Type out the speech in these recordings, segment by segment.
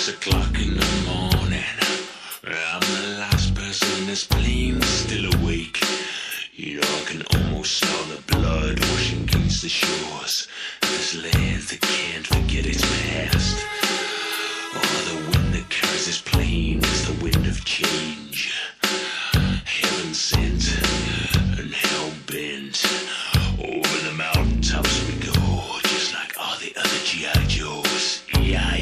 6 o'clock in the morning. I'm the last person in this plane still awake. You know, I can almost smell the blood washing against the shores. This land that can't forget its past. Oh, the wind that carries this plane is the wind of change. Heaven sent and hell bent. Over the mountaintops we go, just like all the other G.I. Joes. Yeah.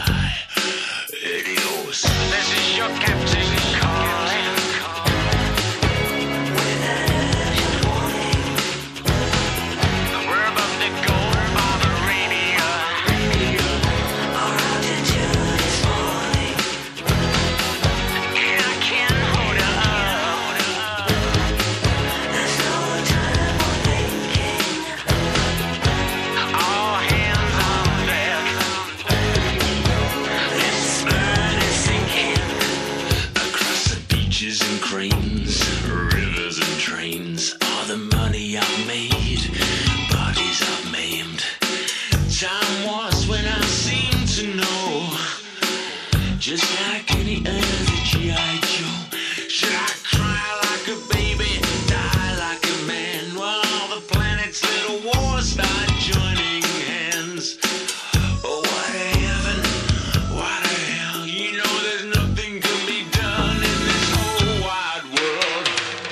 Adios. This is your captain calling. With an urgent warning. We're about to go by the radio. Our altitude is falling. And I can't hold it up. There's no time for thinking. All hands on deck. This bird is sinking. Across the beaches and cranes, rivers and trains, all the money I've made, bodies I've maimed. Time was when I seemed to know, just like any other G.I. Joe. Should I cry like a baby, die like a man? Well, all the planet's little wars start joining hands. Oh, what a heaven, what a hell. You know there's nothing can be done in this whole wide world.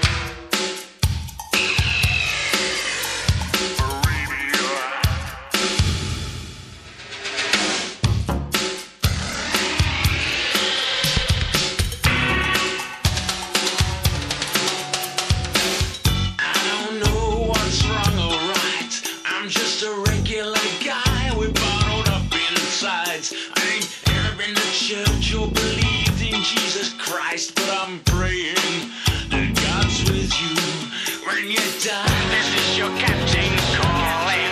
I don't know what's wrong or right. I'm just a regular guy with bottled up insides. I ain't ever been to church or believed in Jesus Christ, but I'm praying that God's with you when you die. This is your captain calling.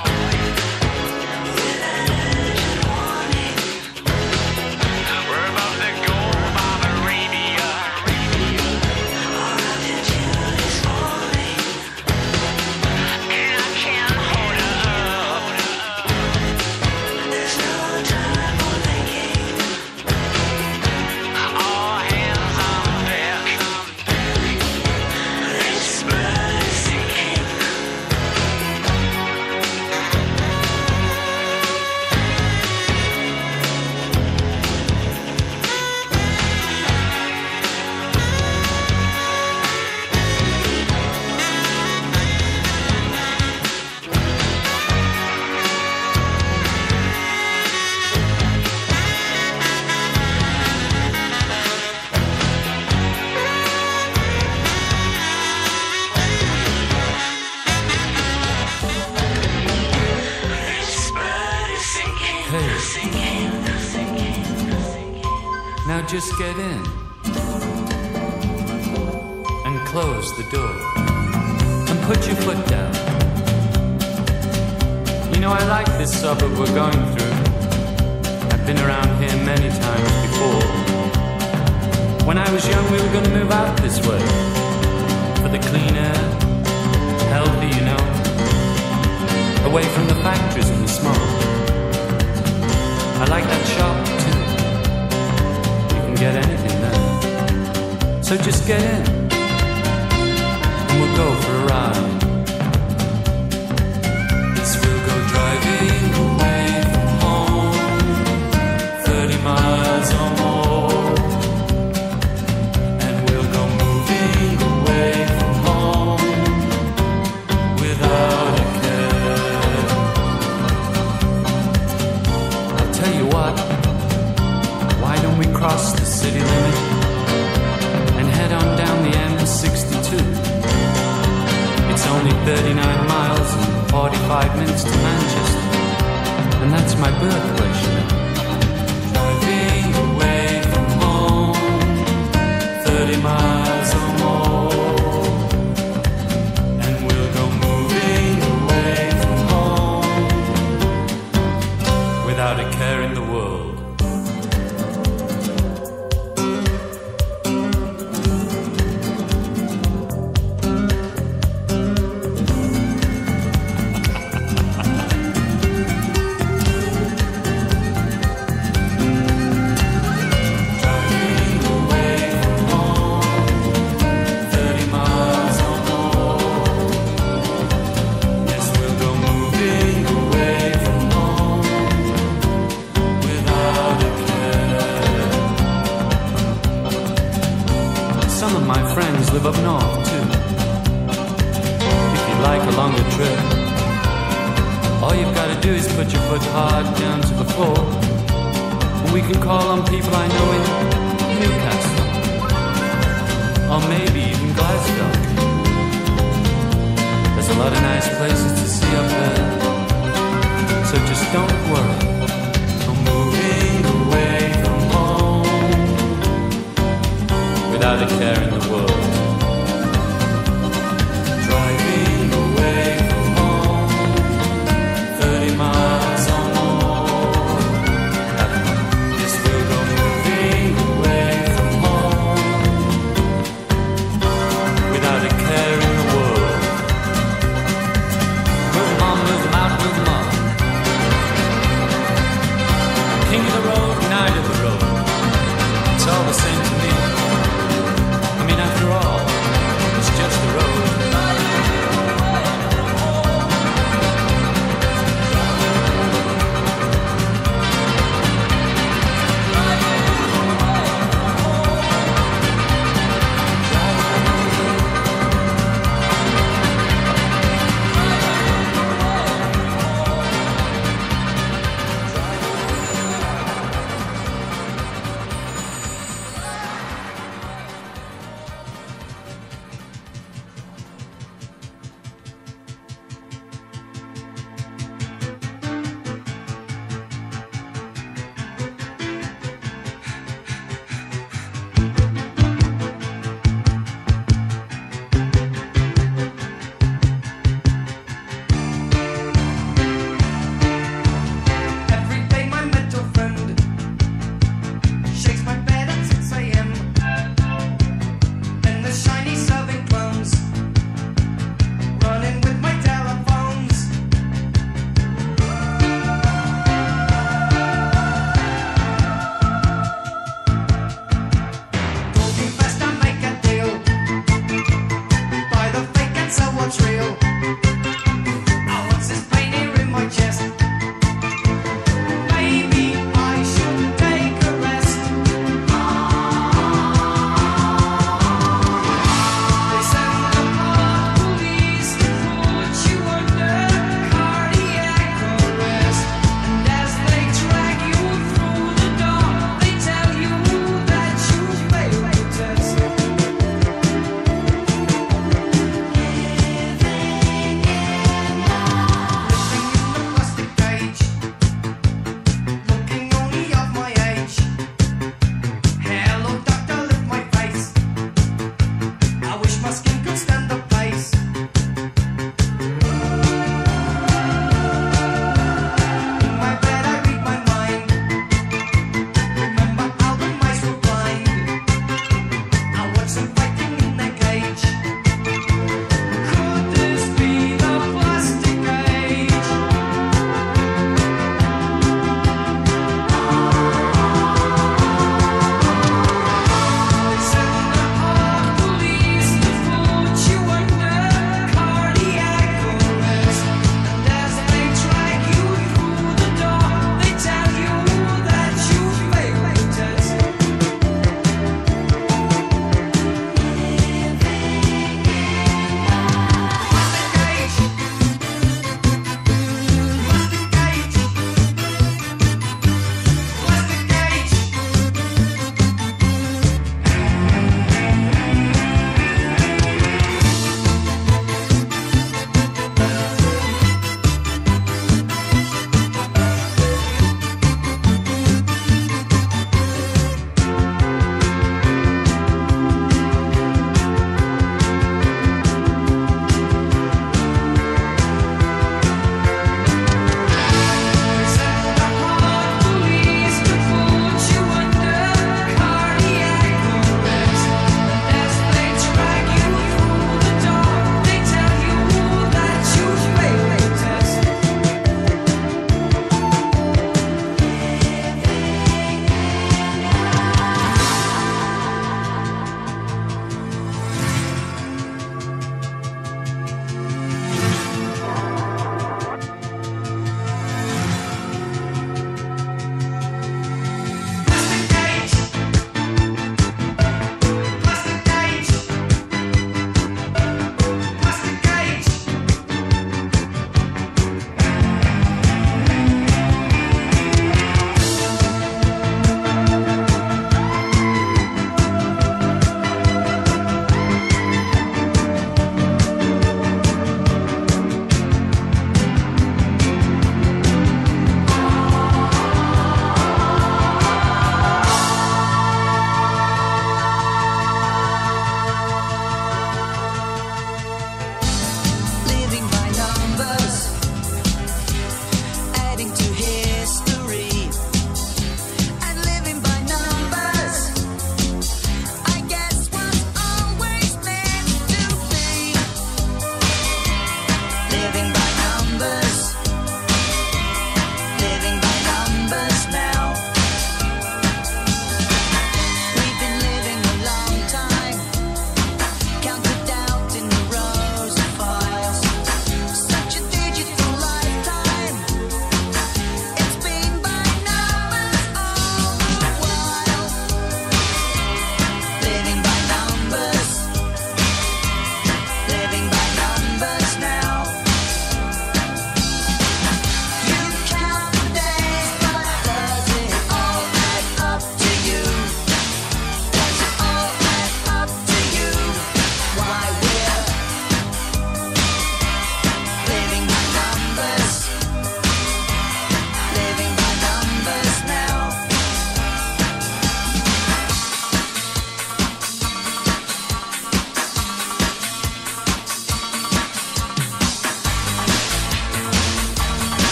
With an urgent warning. We're about to go by the radio. Our altitude is falling. And I can't hold it up. There's no time for thinking. All hands on deck. This bird is sinking. This bird is sinking. Hey. Sinking. Now just get in and close the door and put your foot down. You know, I like this suburb we're going through. I've been around here many times before. When I was young, we were going to move out this way for the clean air, healthy, you know, away from the factories and the smoke. I like that shop too. You can get anything there. So just get in and we'll go for a ride. Yes, we'll go driving away from home, 30 miles or more. And we'll go moving away from home without a care. I'll tell you what, why don't we cross the city limit and head on down the M62? It's only 39 miles and 45 minutes to Manchester, and that's my birthplace, you know. Driving away from home, 30 miles or more, and we'll go moving away from home without a care in the world. up north too. If you'd like a longer trip, all you've got to do is put your foot hard down to the floor, and we can call on people I know in Newcastle, or maybe even Glasgow. There's a lot of nice places to see up there, so just don't worry. I'm moving away from home without a care in the world. Driving away from home 30 miles or more. Yes, we'll go moving away from home without a care in the world. Move 'em on, move 'em out, move 'em on. King of the road, knight of the road, it's all the same to me. I mean,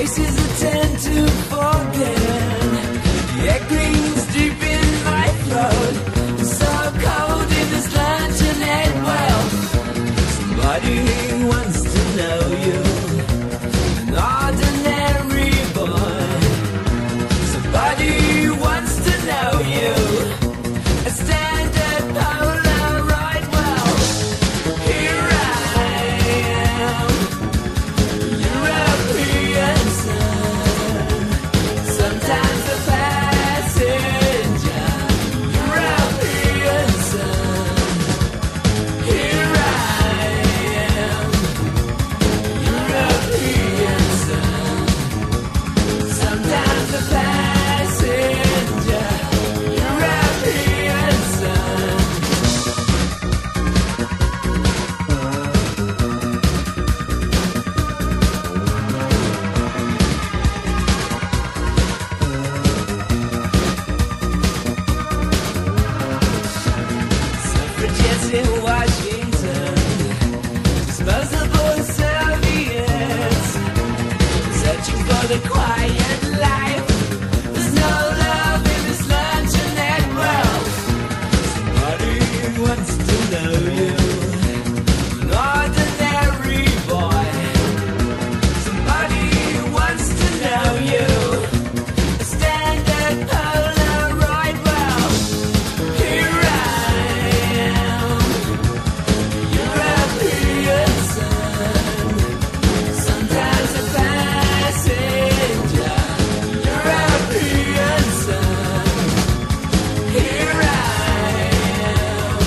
faces I tend to forget. The air green's deep in my throat. It's so cold in this luncheonette. Well, somebody wants to know you, an ordinary boy. Somebody wants to know you, a standard Polaroid. Well, here I am, European sun. Sometimes a passenger, European sun. Here I am, European sun. Sometimes a passenger, European sun. Suffragettes in Washington, disposable serviettes, searching for the quiet life. There's no love in this luncheonette world. Somebody wants to know you, an ordinary boy. Somebody wants to know you, a standard Polaroid. Well, here I am, European sun. Sometimes a passenger, European sun. Here I am,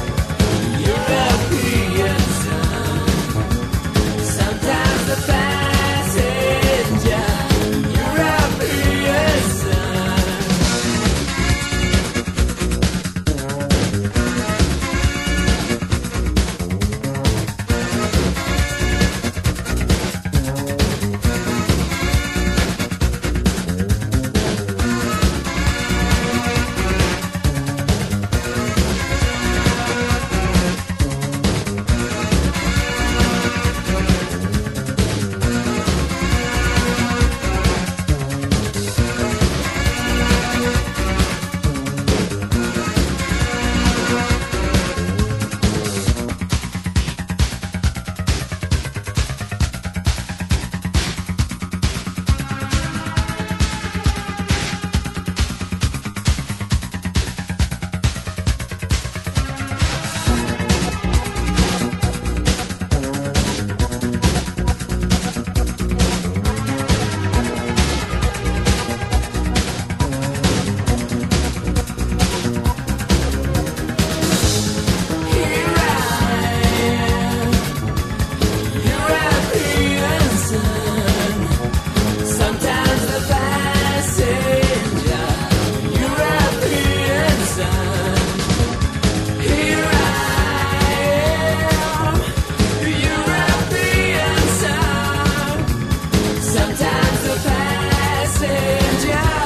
European sun. Sometimes a passenger, European sun. Here I am, European sun. Sometimes a passenger, European sun. Here I am, European sun. Sometimes a passenger.